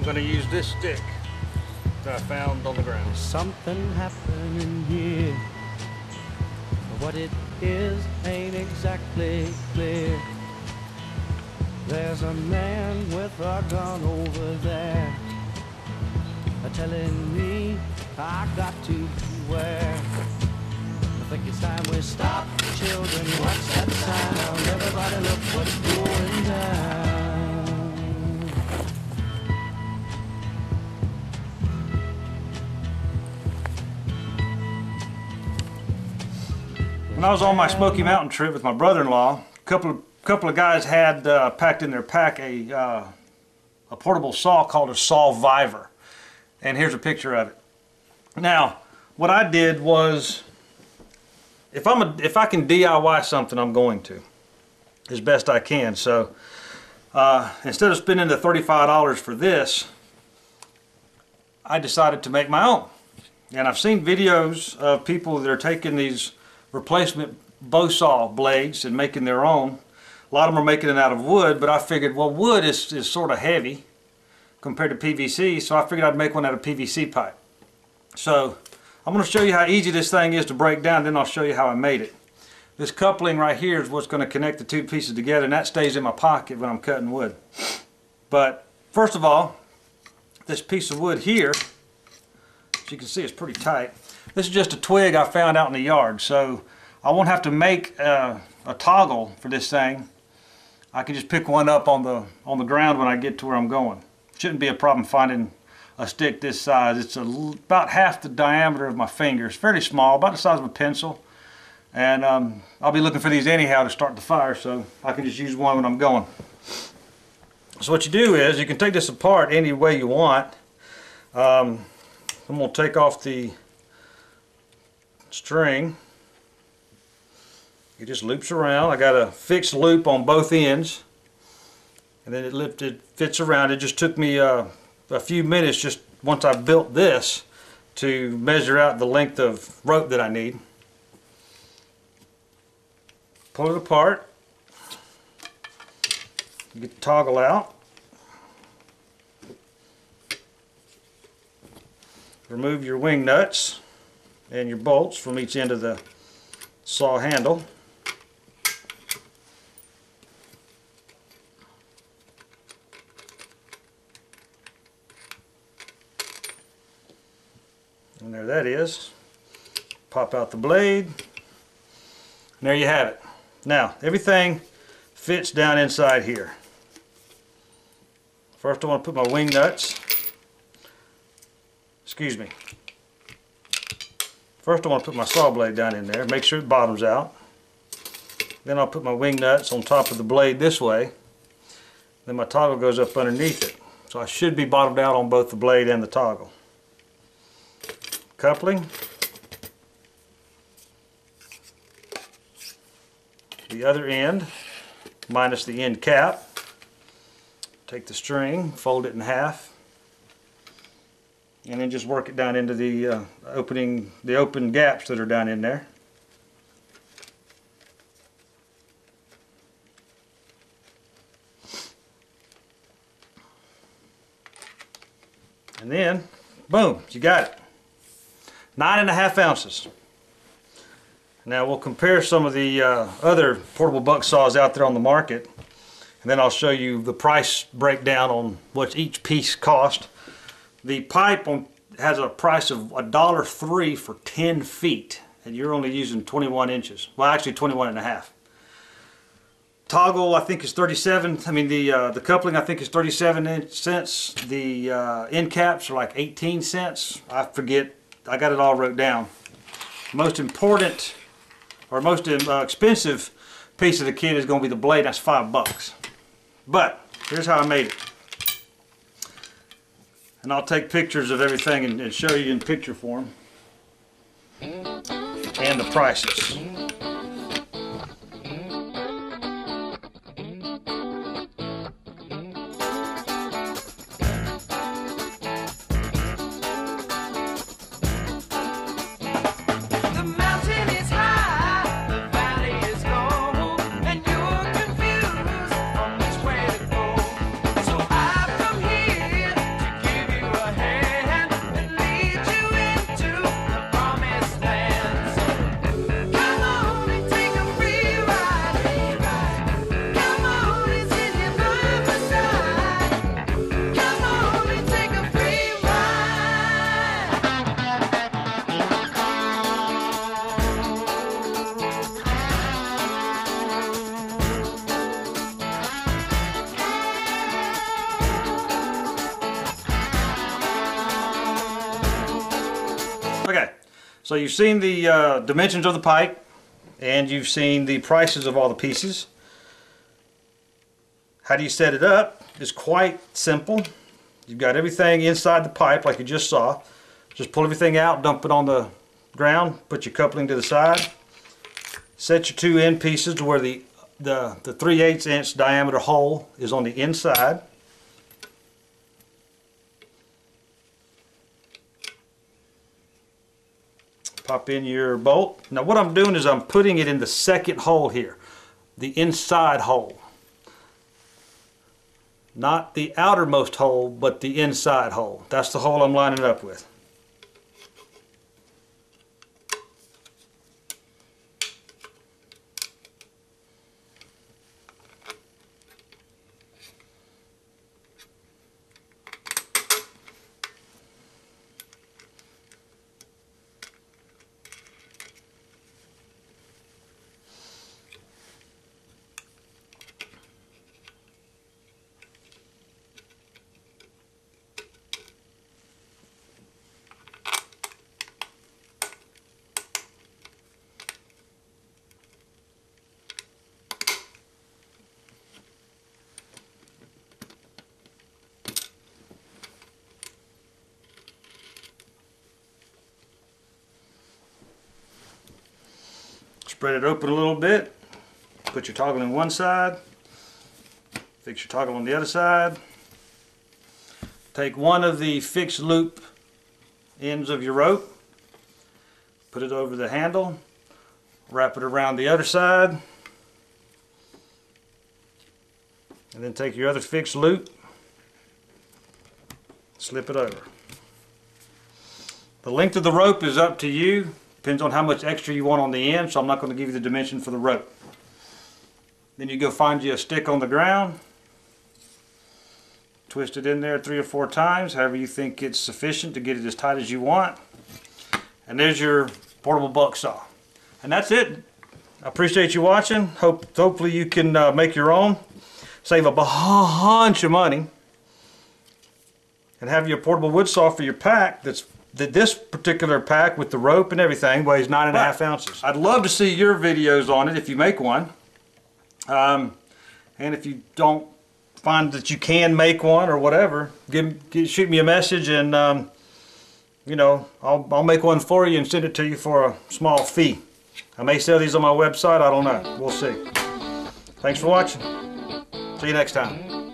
going to use this stick that I found on the ground. There's something happening here. What it is ain't exactly clear. There's a man with a gun over there, telling me I got to beware. I think it's time we stop, children. Watch that sign out. Everybody look what's going down. When I was on my Smoky Mountain trip with my brother-in-law, a couple of guys had packed in their pack a portable saw called a Sawviver, and here's a picture of it. Now, what I did was, if I can DIY something, I'm going to, as best I can. So instead of spending the $35 for this, I decided to make my own. And I've seen videos of people that are taking these replacement bow saw blades and making their own. A lot of them are making it out of wood, but I figured, well, wood is sort of heavy compared to PVC, so I figured I'd make one out of PVC pipe. So I'm going to show you how easy this thing is to break down, then I'll show you how I made it. This coupling right here is what's going to connect the two pieces together, and that stays in my pocket when I'm cutting wood. But first of all, this piece of wood here, as you can see, it's pretty tight. This is just a twig I found out in the yard, so I won't have to make a toggle for this thing. I can just pick one up on the ground when I get to where I'm going. Shouldn't be a problem finding a stick this size. It's about half the diameter of my finger. It's fairly small, about the size of a pencil. And I'll be looking for these anyhow to start the fire, so I can just use one when I'm going. So what you do is you can take this apart any way you want. I'm going to take off the string. It just loops around. I got a fixed loop on both ends, and then it fits around. It just took me a few minutes just once I built this to measure out the length of rope that I need. Pull it apart, get the toggle out, remove your wing nuts and your bolts from each end of the saw handle. And there that is. Pop out the blade, and there you have it. Now, everything fits down inside here. First I want to put my wing nuts. Excuse me. First I want to put my saw blade down in there, make sure it bottoms out. Then I'll put my wing nuts on top of the blade this way. Then my toggle goes up underneath it. So I should be bottomed out on both the blade and the toggle. Coupling. The other end, minus the end cap. Take the string, fold it in half, and then just work it down into the open gaps that are down in there. And then, boom, you got it. 9.5 ounces. Now we'll compare some of the other portable buck saws out there on the market, and then I'll show you the price breakdown on what each piece cost. The pipe has a price of $1.03 for 10 feet, and you're only using 21 inches. Well, actually 21.5. Toggle I think is 37. I mean the coupling I think is 37 cents. The end caps are like 18 cents. I forget. I got it all wrote down. Most important or most expensive piece of the kit is going to be the blade. That's $5. But here's how I made it. And I'll take pictures of everything and show you in picture form. And the prices. So you've seen the dimensions of the pipe, and you've seen the prices of all the pieces. How do you set it up? It's quite simple. You've got everything inside the pipe like you just saw. Just pull everything out, dump it on the ground, put your coupling to the side. Set your two end pieces to where the 3/8 inch diameter hole is on the inside. Pop in your bolt. Now what I'm doing is I'm putting it in the second hole here, the inside hole. Not the outermost hole, but the inside hole. That's the hole I'm lining it up with. Spread it open a little bit, put your toggle in one side, fix your toggle on the other side. Take one of the fixed loop ends of your rope, put it over the handle, wrap it around the other side, and then take your other fixed loop, slip it over. The length of the rope is up to you. Depends on how much extra you want on the end, so I'm not going to give you the dimension for the rope. Then you go find you a stick on the ground, twist it in there 3 or 4 times, however you think it's sufficient to get it as tight as you want. And there's your portable buck saw. And that's it. I appreciate you watching. Hopefully you can make your own, save a bunch of money, and have your portable wood saw for your pack. This particular pack with the rope and everything weighs 9.5 ounces. I'd love to see your videos on it if you make one. And if you don't find that you can make one or whatever, shoot me a message, and you know, I'll make one for you and send it to you for a small fee. I may sell these on my website, I don't know. We'll see. Thanks for watching. See you next time.